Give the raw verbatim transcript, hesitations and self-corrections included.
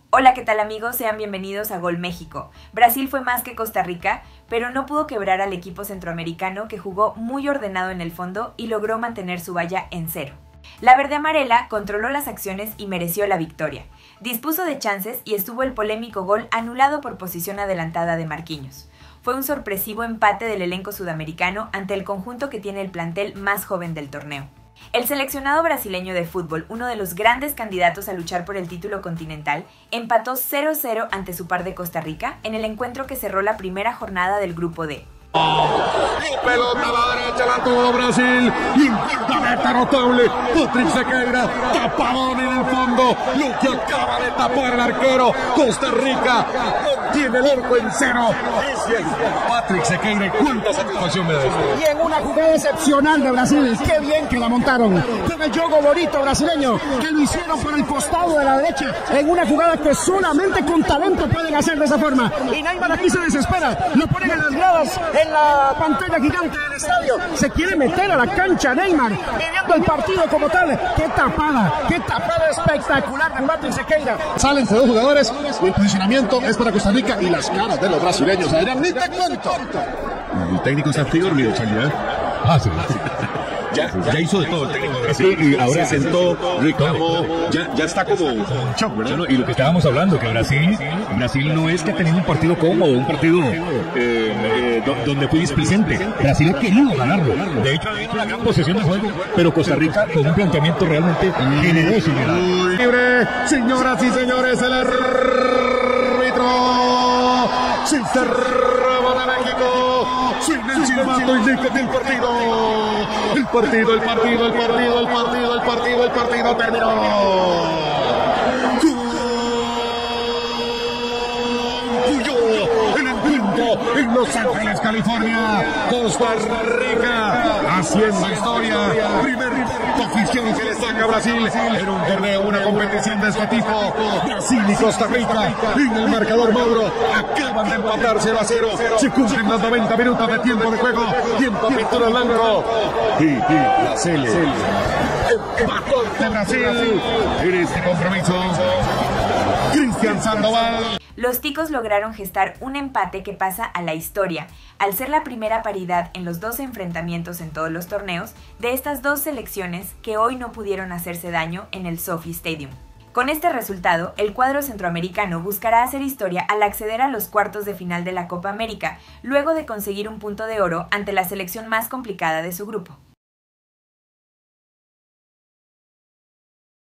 Hola, ¿qué tal amigos? Sean bienvenidos a Gol México. Brasil fue más que Costa Rica, pero no pudo quebrar al equipo centroamericano que jugó muy ordenado en el fondo y logró mantener su valla en cero. La verde amarela controló las acciones y mereció la victoria. Dispuso de chances y estuvo el polémico gol anulado por posición adelantada de Marquinhos. Fue un sorpresivo empate del elenco sudamericano ante el conjunto que tiene el plantel más joven del torneo. El seleccionado brasileño de fútbol, uno de los grandes candidatos a luchar por el título continental, empató cero cero ante su par de Costa Rica en el encuentro que cerró la primera jornada del grupo D. Y pelota a la derecha, la tuvo Brasil. Impactamente notable. Patrick Sequeira, tapadón en el fondo. Lo que acaba de tapar el arquero. Costa Rica mantiene el arco en cero. Es bien. Patrick Sequeira, cuánta satisfacción me da esto. Y en una jugada excepcional de Brasil. Qué bien que la montaron. Con el juego bonito brasileño, que lo hicieron por el costado de la derecha. En una jugada que solamente con talento pueden hacer de esa forma. Y Neymar aquí se desespera. Lo ponen en las gradas. En la pantalla gigante del estadio, se quiere meter a la cancha Neymar, viviendo el partido como tal. Qué tapada, qué tapada espectacular de Patrick Sequeira. Salen entre dos jugadores, el posicionamiento es para Costa Rica y las caras de los brasileños. Adrián, ni te cuento. El técnico está aquí dormido, Charlie. Ah, sí. Ya, ya hizo de todo el técnico de Brasil y ahora se sentó, reclamó, ya, ya está como shock, ¿verdad? Y lo que estábamos hablando, que Brasil, Brasil no es que ha tenido un partido cómodo, un partido eh, eh, donde fue displicente. Brasil ha querido ganarlo. De hecho, ha habido una gran posesión de juego, pero Costa Rica con un planteamiento realmente generoso. Libre, señoras y señores, el árbitro se cerraba de México. Sin el silbato indica que el partido, el partido, el partido, el partido, el partido, el partido, el partido terminó. Concluyó el encuentro en Los Ángeles, California. Costa Rica haciendo historia. Primer oficial que le saca a Brasil en un torneo, una competición de este tipo. Brasil y Costa Rica en el marcador Mauro acaban de empatar cero a cero. Se cumplen los noventa minutos de tiempo de juego. Tiempo pintura blanco. Y, y la Cele empató de Brasil en este compromiso. Cristian Sandoval. Los ticos lograron gestar un empate que pasa a la historia, al ser la primera paridad en los dos enfrentamientos en todos los torneos de estas dos selecciones que hoy no pudieron hacerse daño en el SoFi Stadium. Con este resultado, el cuadro centroamericano buscará hacer historia al acceder a los cuartos de final de la Copa América, luego de conseguir un punto de oro ante la selección más complicada de su grupo.